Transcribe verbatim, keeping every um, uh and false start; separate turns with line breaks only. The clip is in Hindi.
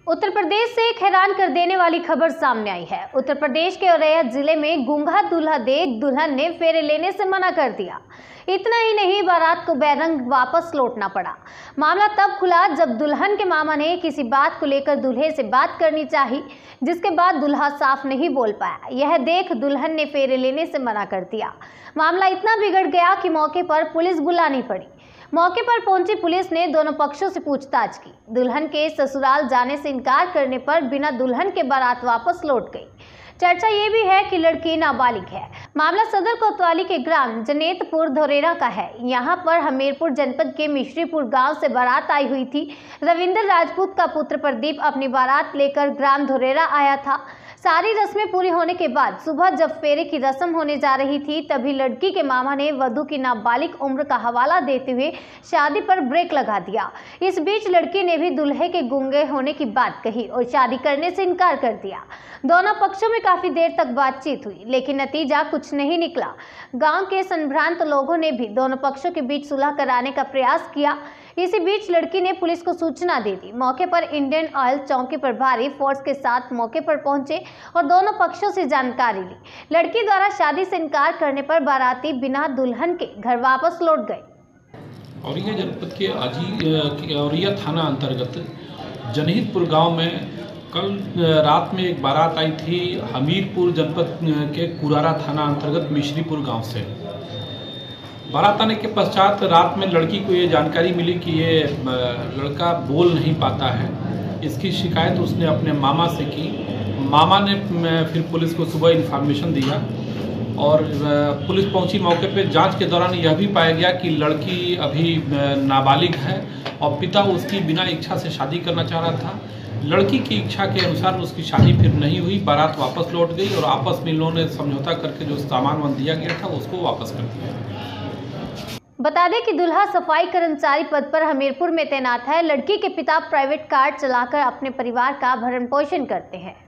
उत्तर प्रदेश से एक हैरान कर देने वाली खबर सामने आई है। उत्तर प्रदेश के औरैया जिले में गूंगा दूल्हा देख दुल्हन ने फेरे लेने से मना कर दिया। इतना ही नहीं, बारात को बैरंग वापस लौटना पड़ा। मामला तब खुला जब दुल्हन के मामा ने किसी बात को लेकर दूल्हे से बात करनी चाही, जिसके बाद दूल्हा साफ नहीं बोल पाया। यह देख दुल्हन ने फेरे लेने से मना कर दिया। मामला इतना बिगड़ गया कि मौके पर पुलिस बुलानी पड़ी। मौके पर पहुंची पुलिस ने दोनों पक्षों से पूछताछ की। दुल्हन के ससुराल जाने से इनकार करने पर बिना दुल्हन के बारात वापस लौट गई। चर्चा ये भी है कि लड़की नाबालिग है। मामला सदर कोतवाली के ग्राम जनेतपुर धोरेरा का है। यहाँ पर हमीरपुर जनपद के मिश्रीपुर गांव से बारात आई हुई थी। रविंद्र राजपूत का पुत्र प्रदीप अपनी बारात लेकर ग्राम धोरेरा आया था। सारी रस्में पूरी होने के बाद सुबह जब फेरे की रस्म होने जा रही थी, तभी लड़की के मामा ने वधू की नाबालिग उम्र का हवाला देते हुए शादी पर ब्रेक लगा दिया। इस बीच लड़की ने भी दूल्हे के गूंगे होने की बात कही और शादी करने से इनकार कर दिया। दोनों पक्षों में काफी देर तक बातचीत हुई, लेकिन नतीजा कुछ नहीं निकला। गांव के संभ्रांत लोगों ने भी दोनों पक्षों के बीच सुलह कराने का प्रयास किया। इसी बीच लड़की ने पुलिस को सूचना दे दी। मौके पर इंडियन ऑयल चौकी प्रभारी फोर्स के साथ मौके पर पहुंचे और दोनों पक्षों से जानकारी ली। लड़की द्वारा शादी से इनकार करने पर बाराती बिना दुल्हन के घर वापस लौट गए।
औरैया जनपद के आजी औरैया थाना अंतर्गत जनहितपुर गांव में कल रात में एक बारात आई थी। हमीरपुर जनपद के कुरारा थाना अंतर्गत मिश्रीपुर गांव से बारात आने के पश्चात रात में लड़की को ये जानकारी मिली कि ये लड़का बोल नहीं पाता है। इसकी शिकायत उसने अपने मामा से की। मामा ने फिर पुलिस को सुबह इन्फॉर्मेशन दिया और पुलिस पहुंची मौके पे। जांच के दौरान यह भी पाया गया कि लड़की अभी नाबालिग है और पिता उसकी बिना इच्छा से शादी करना चाह रहा था। लड़की की इच्छा के अनुसार उसकी शादी फिर नहीं हुई। बारात वापस लौट गई और आपस में इन लोगों ने समझौता करके जो सामान वान दिया गया था उसको वापस कर दिया।
बता दें कि दूल्हा सफाई कर्मचारी पद पर हमीरपुर में तैनात है। लड़की के पिता प्राइवेट कार चलाकर अपने परिवार का भरण पोषण करते हैं।